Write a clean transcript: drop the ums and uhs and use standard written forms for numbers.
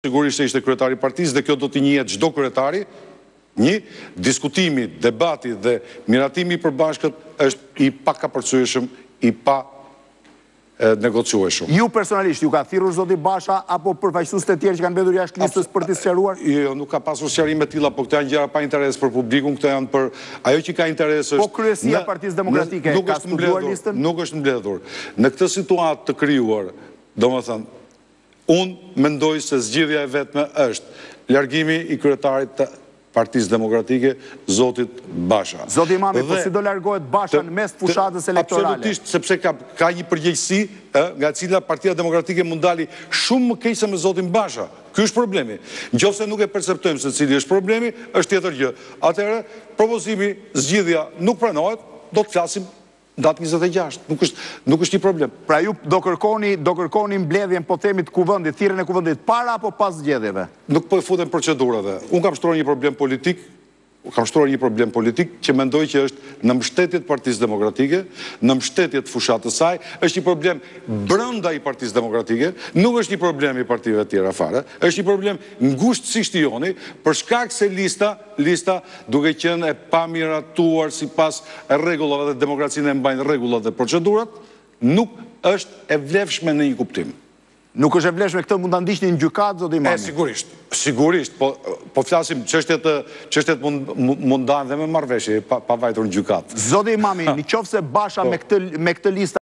Sigurisht se ishte kryetari i partisë dhe kjo do t'i njihet çdo kryetari. Diskutimi, debati dhe miratimi i përbashkët është i pakapërcyeshëm, i pa negociueshëm. Ju personalisht, ju ka thirrur zoti Basha apo përfaqësuesit e tjerë që kanë mbetur jashtë listës për t'i sqaruar? Jo, nuk ka pasur sqarime të tilla, po këto janë gjëra pa interes për publikun, këto janë për ajo që ka interes është. Po kryesia e Partisë Demokratike ka studiuar listën? Nuk është mbledhur. Në këtë situatë të krijuar, domethënë, unë mendoj se zgjidhja e vetme është largimi i kryetarit të Partisë Demokratike, zotit Basha. Zoti Imami, po si do largohet Basha në mes fushatës elektorale? Absolutisht, sepse ka një përgjegjësi nga cila Partia Demokratike mund dali shumë më keq se me zotin Basha. Ky është problemi. Nëse nuk e perceptojmë se cili është problemi, është tjetër gjë. Atëherë, propozimi, zgjidhja nuk pranohet, do të flasim datë 26. Nuk është një problem. Pra ju do kërkoni mbledhjen, po themi, të kuvendit, thirrjen e kuvendit para apo pas zgjedhjeve? Nuk po e futem procedurave. Unë kam shtruar një problem politik, që mendoj që është në mbështetje të Partisë Demokratike, në mbështetje të fushatës saj, është një problem brenda i Partisë Demokratike, nuk është një problem i partive të tjera fare, është një problem ngushtësisht i joni, për shkak se lista duke qenë e pamiratuar sipas rregullave dhe demokracinë e mbajnë rregullat dhe procedurat, nuk është e vlefshme në një kuptim. Nuk është e vlefshme, këtë mund ta ndiqni në gjykatë, zoti Imami? Sigurisht, po flasim çështjet mund ndahen dhe me marrëveshje, pa vajtur në gjykatë. Zoti Imami, nëse Basha me këtë listë